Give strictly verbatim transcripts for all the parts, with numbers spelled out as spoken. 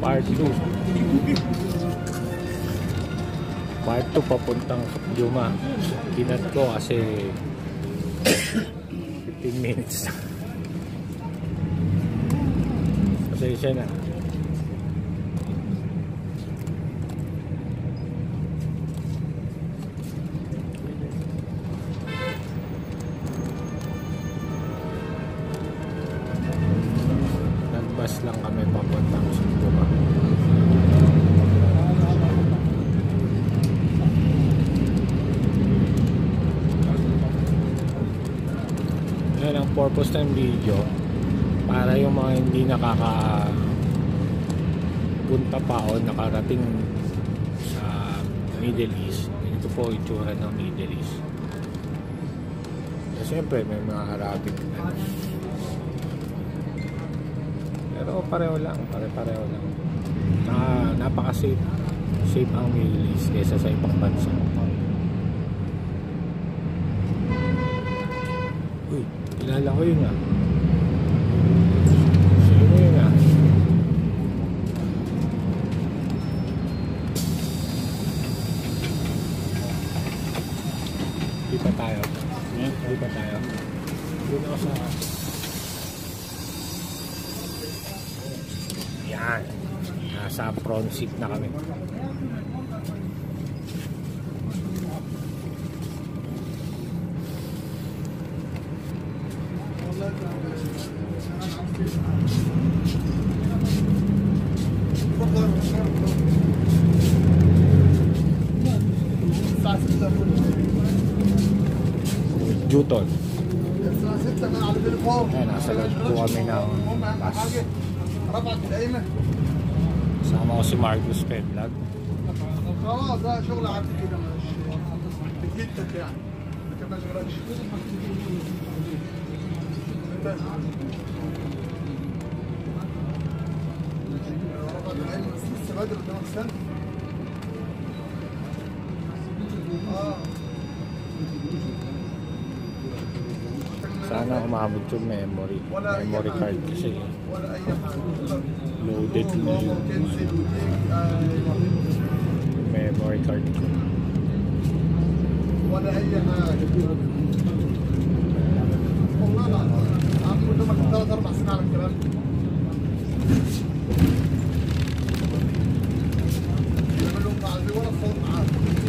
part two. Part two papuntang Yuma. Kinat ko kasi fifteen minutes na. Pasensya na. Nagbas lang kami papuntang Yuma. Yan ang purpose ng video, para yung mga hindi nakakapunta pa o nakarating sa Middle East. Ito po itsura ng Middle East. So, siyempre may mga Arabic ano. Pero pareho lang, pare-pareho lang. Na, napaka-safe. Safe ang Middle East kaysa sa ibang bansa. Uy, kilala ko yun ah. Sino yun ah? Di pa tayo? Hmm? Di pa tayo? Doon ako sa... Yan. Nasa front seat na kami. Juton. Ayan, nasa loob po kami ng bus. Sama ko si Marcus Pedlag. اه ده شغل عادي كده مش بجدك يعني لكن ما شغلكش لسه بدري قدامك سنه اه sana umabot yung memory memory card kasi loaded na yung memory card ko. ولا اي حاجه والله لا عم قدامك ثلاث اربع سنين على الكلام يعمل لهم بعد ولا صوت معاه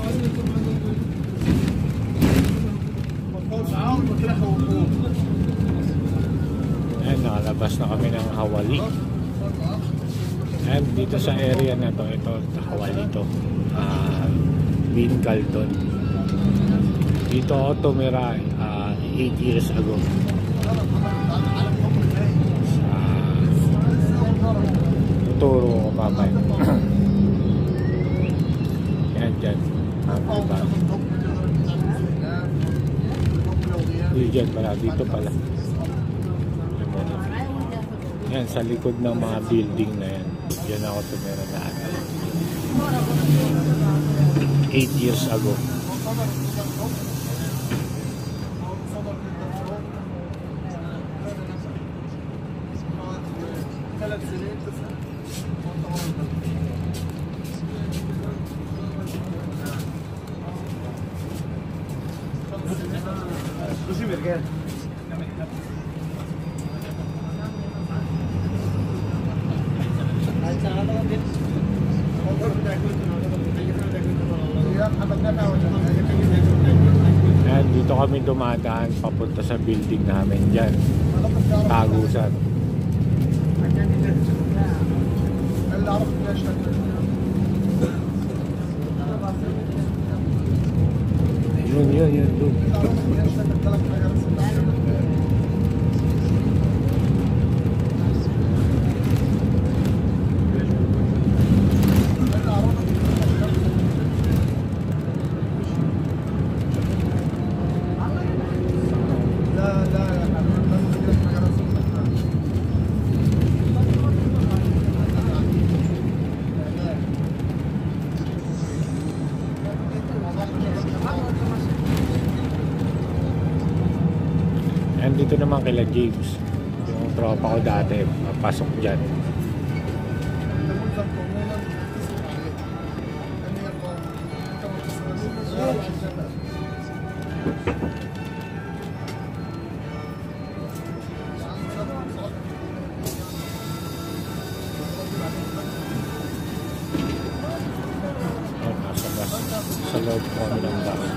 صوت معاهم وكده خوفوه. Ayan, nakalabas na kami ng Hawali. And dito sa area na to, ito Hawali to, uh, Bin Khaldun. Dito ako tumira uh, eight years ago sa Turo ko mamay. Yan dyan ah, diba? Hindi dyan pala, dito pala. Yan, sa likod ng mga building na yan. Yan ako tumira daan. eight years ago. Ayan, dito kami dumadaan papunta sa building namin dyan, Tagusan. Yun, yun, yun, yun. And dito naman kila James, yung tropa ko dati, pasok dyan. Nasa loob po kami ng bahay.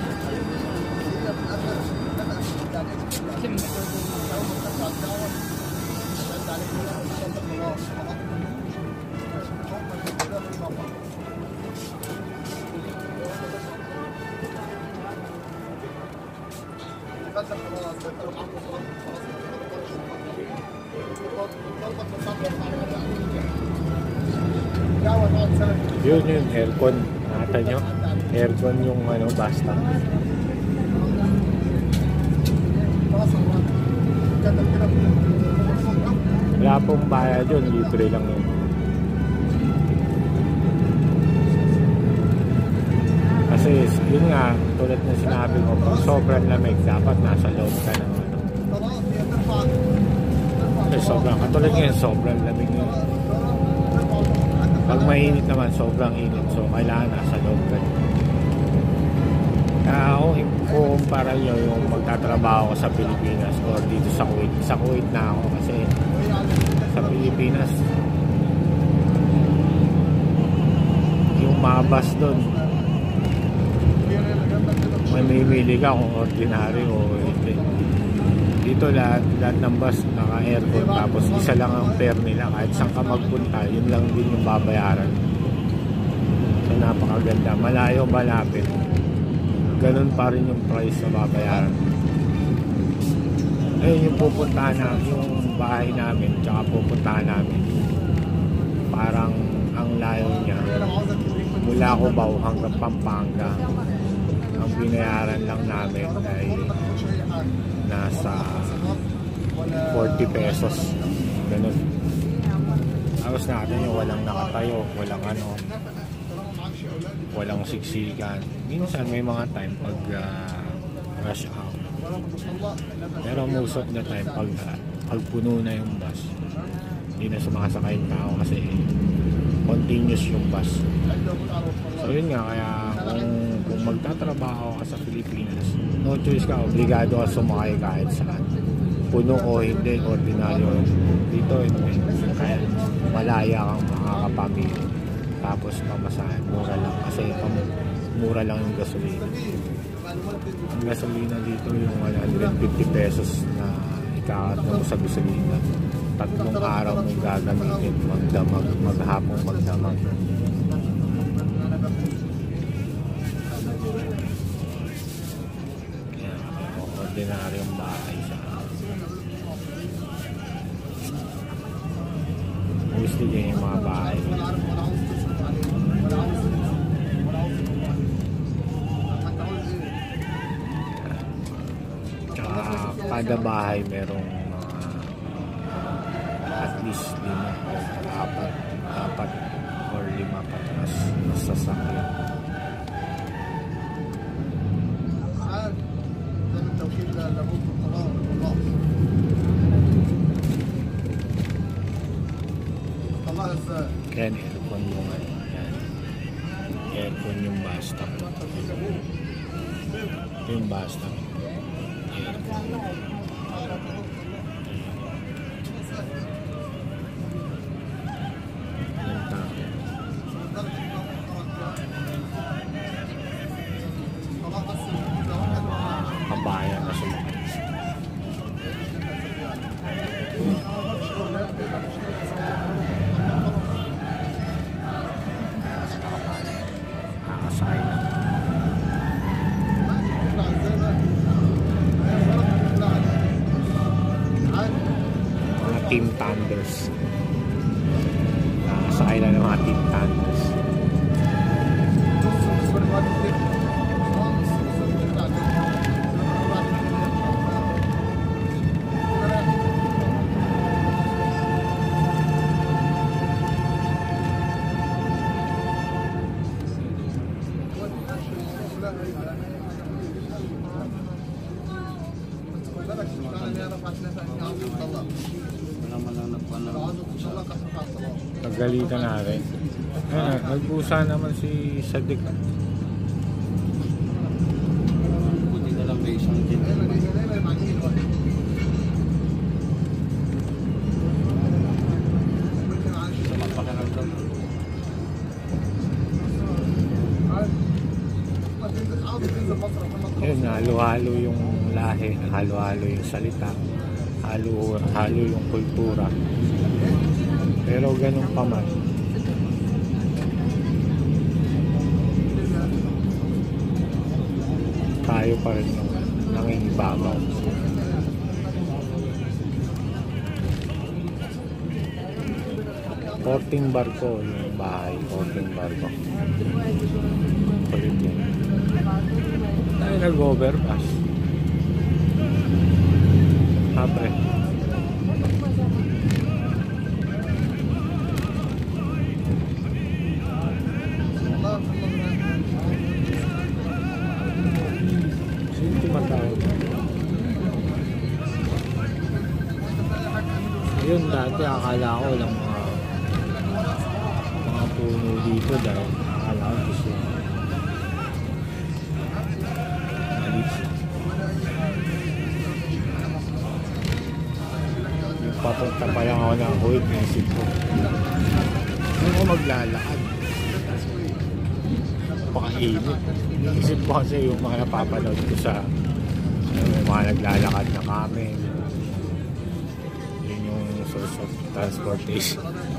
Yun yung aircon. Nakita nyo? Aircon yung ano, basta. Wala pong bayad yun. Libre lang yun. Kasi yun nga, tulad na sinabi ko, pag sobrang lamig, dapat nasa loob ka ng ano. Kasi sobrang, katulad ngayon, sobrang lamig yun. Pag mainit naman, sobrang init. So, kailangan nasa loob ka. Kaya ako, ikukumpara nyo yung magtatrabaho ko sa Pilipinas or dito sa Kuwait. Sa Kuwait na ako kasi sa Pilipinas, yung mabas doon, may mimili ka kung ordinary o hindi. Dito lahat, lahat ng bus naka-aircon, tapos isa lang ang fare nila. Kahit saan ka magpunta, yun lang din yung babayaran. So napakaganda, malayo malapit, ganun pa rin yung price na babayaran. Ayun yung pupuntahan na, yung bahay namin, tsaka pupuntahan namin, parang ang layo niya mula Cubao hanggang Pampanga. Ang binayaran lang namin ay nasa forty pesos, ganun. Tapos natin yung walang nakatayo, walang ano, walang siksikan. Minsan may mga time pag uh, rush hour, pero most of the time pag, uh, pag puno na yung bus, hindi na sumakasakay yung tao kasi continuous yung bus. So yun nga, kaya kung, kung magtatrabaho ka sa Pilipinas, no choice ka, obligado ka sumakay kahit saan, puno o hindi, ordinaryo. Dito hindi, kaya malaya kang makakapamili, tapos pamasahe, mura lang kasi mura lang yung gasolina. Ang gasolina dito yung one hundred fifty pesos na ikakat mo sa gasolina, tatlong araw mong gagamitin, magdamag, maghapong magdamag. Yan, ordinaryong bahay siya. Gusto din yung mga bahay. Tsaka kada bahay merong at least lima o apat, apat or lima patras na sasakyan. Kaya aircon yung ano, yan. Aircon yung bus stop. Ito yung bus stop. Aircon. Kabayan na sumakit. Nakasakay na. Mga Team Thunders. Nakasakay na ng mga Team Thunders. Nagalitan na rin. Eh, nagbusa naman si Sadik. Buti na lang may isang din. Sa magpakanagdag. Yun, halo-halo yung lahi, halo-halo yung salita, halo-halo yung kultura. Pero ganun pa man, tayo pa rin yung nangingibabaw. Porting barko yung bahay, porting barko. Kulit yan. Tayo nag-overpass. Hapre. Sino tumatawag? Yun, dati akala ko lang mga mga puno dito dahil akala ko gusto malis. Yung papunta pa lang ako ng Kuwait, naisip ko hindi ko maglalakad, pakainit. Naisip ko kasi yung mga napapanood ko sa yung mga naglalakad na kami, yun yung source of transportation.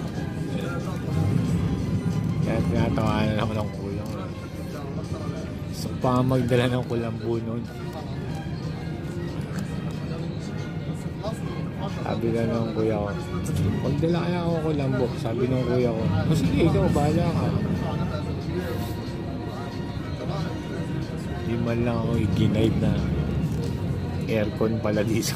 Kaya tinatawanan ako ng kuya ko. So pa magdala ng kulambu nun. Sabi ka ng kuya ko, magdala kaya ako kulambu. Sabi ng kuya ko, o sige, ikaw, bahala ka. Di man lang ako i-ginive na aircon pala dito.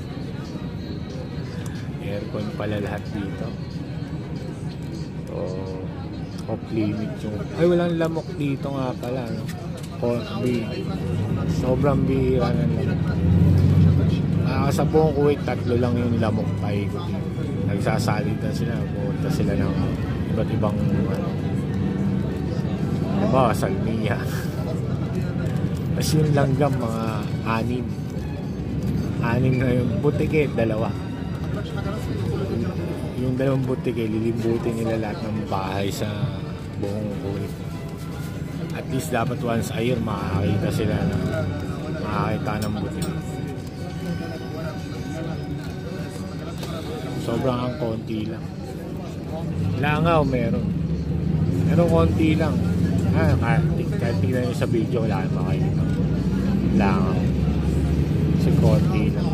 Aircon pala lahat dito. So, off limit yung ay walang lamok dito nga pala, no? O, bi, sobrang bihira ng lamok. Ah, sa buong Kuwait tatlo lang yung lamok paikot. Nagsasalitan sila, pumunta sila ng iba't ibang ano, diba, salmiya. Tapos yung langgam mga anim anim na yung butike, dalawa. Yung dalawang butike, lilimbutin nila lahat ng bahay sa buong Kuwait. At least dapat once a year makakita sila na makakita ng butike. Sobrang ang konti lang. Langaw meron, pero konti lang. Ah, kahit, kahit tignan nyo sa video, wala kayo makikita. Langaw kasi konti lang.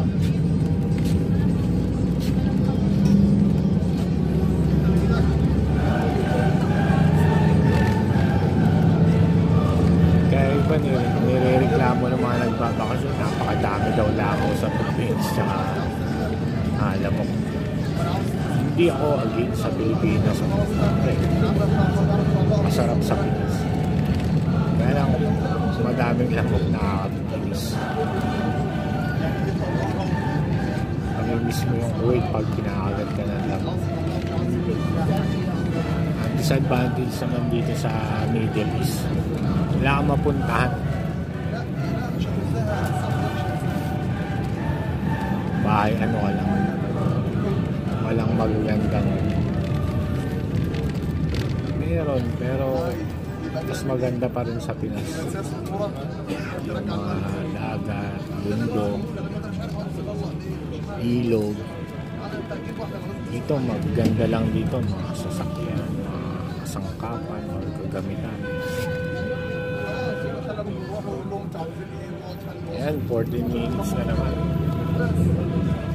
Nirereklamo ng mga nagbabakasyon, napakadami daw langaw sa Philippines tsaka ah, lamok. Hindi ako against sa Pilipinas, okay. Masarap sa Pinas, kaya lang madaming lamok nakakatinis. Namimiss mo yung Kuwait pag kinakagat ka ng lamok. Ang disadvantage naman dito sa Middle East, wala kang mapuntahan. Bahay ano ka lang, walang magagandang meron, pero mas maganda pa rin sa Pinas. Yung mga dagat, bundok, ilog. Dito maganda lang dito, mga sasakyan, mga sangkapan o kagamitan. Ayan, fourteen minutes na naman.